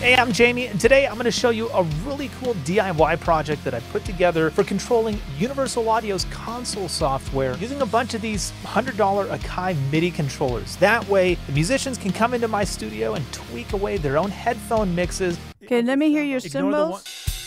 Hey, I'm Jamie, and today I'm going to show you a really cool DIY project that I put together for controlling Universal Audio's console software using a bunch of these $100 Akai MIDI controllers. That way, the musicians can come into my studio and tweak away their own headphone mixes. Okay, let me hear your cymbals.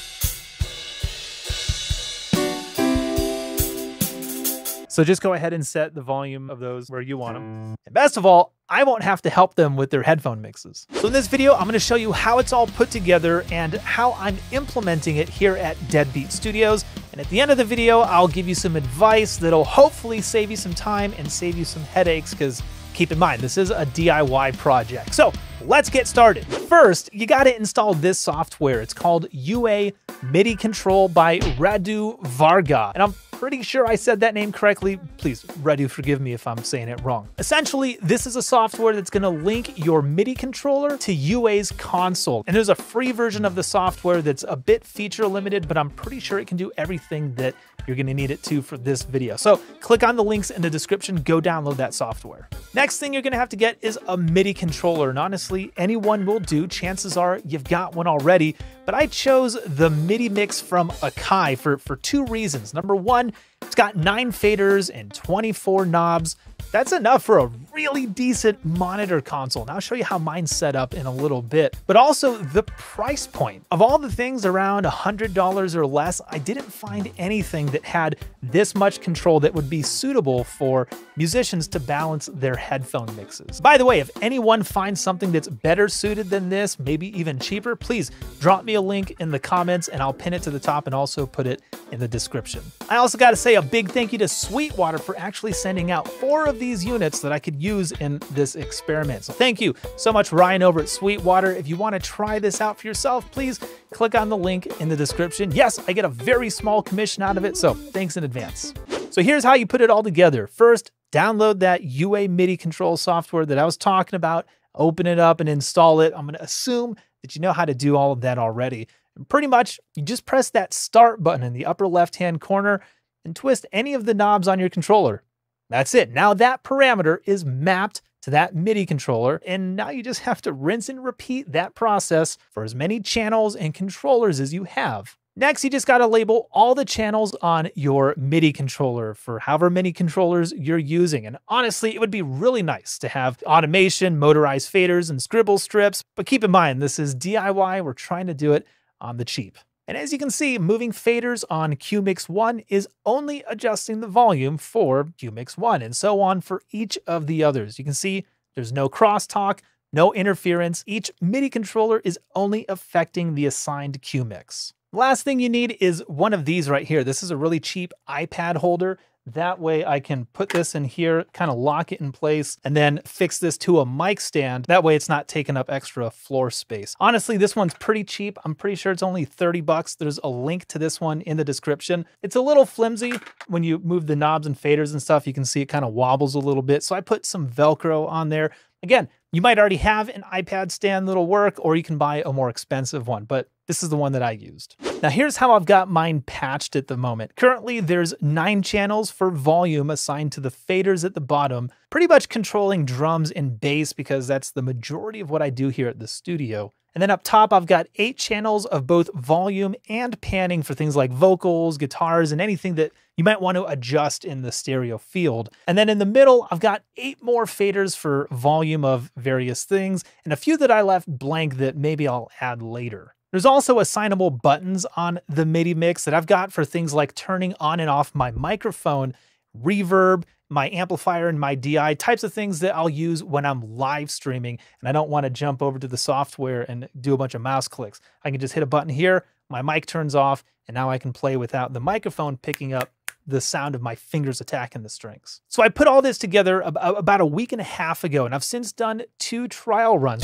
So just go ahead and set the volume of those where you want them. And best of all, I won't have to help them with their headphone mixes. So in this video, I'm gonna show you how it's all put together and how I'm implementing it here at Deadbeat Studios. And at the end of the video, I'll give you some advice that'll hopefully save you some time and save you some headaches, because keep in mind, this is a DIY project. So let's get started. First, you gotta install this software. It's called UA MIDI Control by Radu Varga. And I'm pretty sure I said that name correctly. Please, Radu, forgive me if I'm saying it wrong. Essentially, this is a software that's gonna link your MIDI controller to UA's console. And there's a free version of the software that's a bit feature limited, but I'm pretty sure it can do everything that you're gonna need it to for this video. So click on the links in the description, go download that software. Next thing you're gonna have to get is a MIDI controller. And honestly, anyone will do. Chances are you've got one already, but I chose the MIDI Mix from Akai for two reasons. Number one, it's got 9 faders and 24 knobs. That's enough for a really decent monitor console. And I'll show you how mine's set up in a little bit. But also the price point. Of all the things around $100 or less, I didn't find anything that had this much control that would be suitable for musicians to balance their headphone mixes. By the way, if anyone finds something that's better suited than this, maybe even cheaper, please drop me a link in the comments and I'll pin it to the top and also put it in the description. I also got to say a big thank you to Sweetwater for actually sending out 4 of these units that I could use in this experiment. So thank you so much, Ryan, over at Sweetwater. If you want to try this out for yourself, please click on the link in the description. Yes, I get a very small commission out of it, so thanks in advance. So here's how you put it all together. First, download that UA MIDI control software that I was talking about, open it up and install it. I'm going to assume that you know how to do all of that already. And pretty much, you just press that start button in the upper left-hand corner and twist any of the knobs on your controller. That's it. Now that parameter is mapped to that MIDI controller, and now you just have to rinse and repeat that process for as many channels and controllers as you have. Next, you just got to label all the channels on your MIDI controller for however many controllers you're using. And honestly, it would be really nice to have automation, motorized faders, and scribble strips. But keep in mind, this is DIY. We're trying to do it on the cheap. And as you can see, moving faders on QMix 1 is only adjusting the volume for QMix 1, and so on for each of the others. You can see there's no crosstalk, no interference. Each MIDI controller is only affecting the assigned QMix. Last thing you need is one of these right here. This is a really cheap iPad holder. That way I can put this in here, kind of lock it in place, and then fix this to a mic stand. That way it's not taking up extra floor space. Honestly, this one's pretty cheap. I'm pretty sure it's only 30 bucks. There's a link to this one in the description. It's a little flimsy. When you move the knobs and faders and stuff, you can see it kind of wobbles a little bit. So I put some Velcro on there. Again, you might already have an iPad stand that'll work, or you can buy a more expensive one, but this is the one that I used. Now here's how I've got mine patched at the moment. Currently there's 9 channels for volume assigned to the faders at the bottom, pretty much controlling drums and bass because that's the majority of what I do here at the studio. And then up top, I've got 8 channels of both volume and panning for things like vocals, guitars, and anything that you might want to adjust in the stereo field. And then in the middle, I've got 8 more faders for volume of various things, and a few that I left blank that maybe I'll add later. There's also assignable buttons on the MIDI Mix that I've got for things like turning on and off my microphone, reverb, my amplifier, and my DI, types of things that I'll use when I'm live streaming and I don't want to jump over to the software and do a bunch of mouse clicks. I can just hit a button here, my mic turns off, and now I can play without the microphone picking up the sound of my fingers attacking the strings. So I put all this together about a week and a half ago, and I've since done 2 trial runs.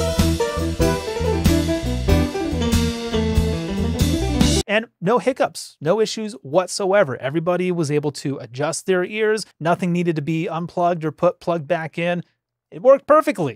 And no hiccups, no issues whatsoever. Everybody was able to adjust their ears. Nothing needed to be unplugged or plugged back in. It worked perfectly.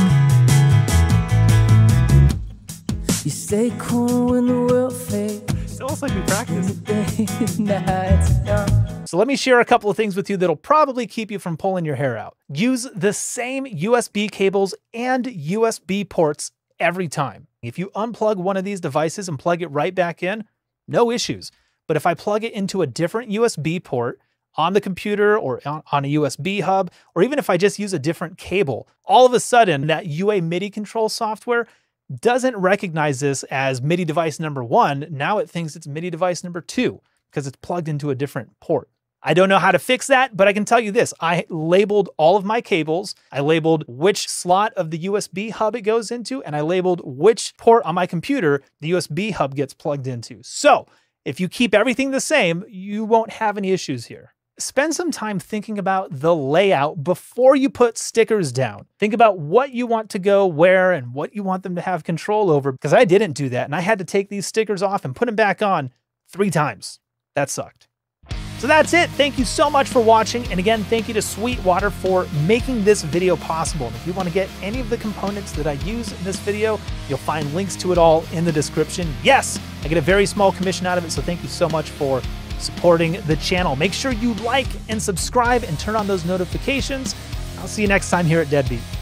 You stay cool when the world fades. Still looks like we practiced. Nah, it's not. So let me share a couple of things with you that'll probably keep you from pulling your hair out. Use the same USB cables and USB ports every time. If you unplug one of these devices and plug it right back in, no issues. But if I plug it into a different USB port on the computer or on a USB hub, or even if I just use a different cable, all of a sudden that UA MIDI control software doesn't recognize this as MIDI device number 1. Now it thinks it's MIDI device number 2 because it's plugged into a different port. I don't know how to fix that, but I can tell you this. I labeled all of my cables. I labeled which slot of the USB hub it goes into, and I labeled which port on my computer the USB hub gets plugged into. So if you keep everything the same, you won't have any issues here. Spend some time thinking about the layout before you put stickers down. Think about what you want to go where and what you want them to have control over, because I didn't do that, and I had to take these stickers off and put them back on 3 times. That sucked. So that's it. Thank you so much for watching. And again, thank you to Sweetwater for making this video possible. And if you want to get any of the components that I use in this video, you'll find links to it all in the description. Yes, I get a very small commission out of it, so thank you so much for supporting the channel. Make sure you like and subscribe and turn on those notifications. I'll see you next time here at Deadbeat.